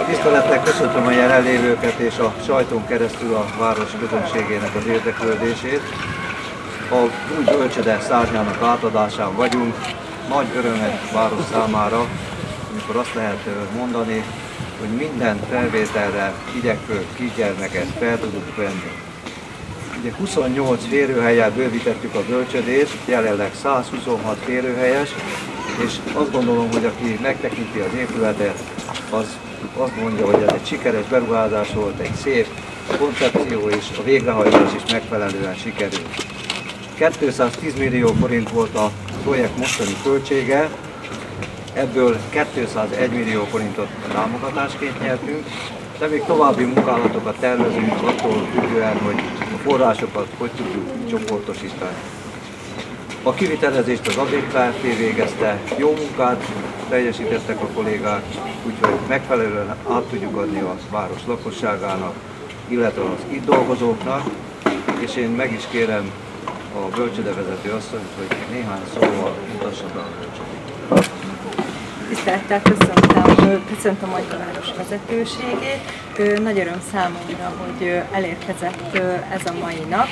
Tisztelettel köszöntöm a jelenlévőket és a sajton keresztül a város közönségének az érdeklődését. A új bölcsőde szárnyának átadásán vagyunk. Nagy öröm egy város számára, amikor azt lehet mondani, hogy minden felvételre igyekvő kisgyermeket fel tudunk venni. Ugye 28 férőhellyel bővítettük a bölcsödét, jelenleg 126 férőhelyes, és azt gondolom, hogy aki megtekinti az épületet, az azt mondja, hogy ez egy sikeres beruházás volt, egy szép koncepció, és a végrehajtás is megfelelően sikerült. 210 millió forint volt a projekt mostani költsége, ebből 201 millió forintot támogatásként nyertünk, de még további munkálatokat tervezünk attól függően, hogy a forrásokat hogy tudjuk csoportosítani. A kivitelezést az ABIK Kft. Végezte, jó munkát teljesítettek a kollégák, úgyhogy megfelelően át tudjuk adni a város lakosságának, illetve az itt dolgozóknak, és én meg is kérem a bölcsődevezető asszonyt, hogy néhány szóval mutassa be a bölcsődét. Tisztelettel köszöntöm a város vezetőségét. Nagy öröm számomra, hogy elérkezett ez a mai nap.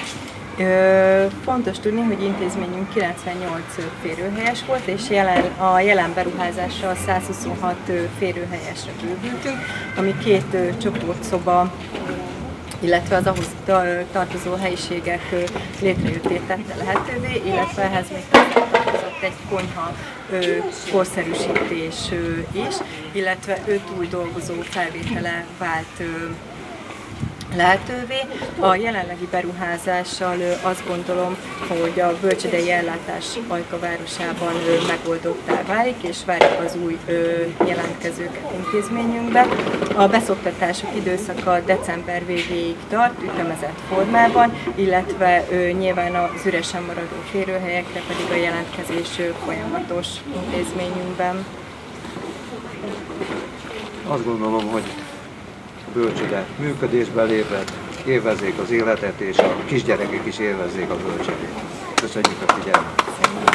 Fontos tudni, hogy intézményünk 98 férőhelyes volt, és a jelen beruházással 126 férőhelyesre bővültünk, ami 2 csoportszoba, illetve az ahhoz tartozó helyiségek létrejöttét tette lehetővé, illetve ehhez még tartozott egy konyha korszerűsítés is, illetve 5 új dolgozó felvétele vált lehetővé. A jelenlegi beruházással azt gondolom, hogy a bölcsődei ellátás Ajka városában megoldottá válik, és várjuk az új jelentkezőket intézményünkbe. A beszoktatások időszaka december végéig tart, ütemezett formában, illetve nyilván az üresen maradó férőhelyekre pedig a jelentkezés folyamatos intézményünkben. Azt gondolom, hogy a bölcsőde működésbe lépett, élvezzék az életet, és a kisgyerekek is élvezzék a bölcsődét. Köszönjük a figyelmet!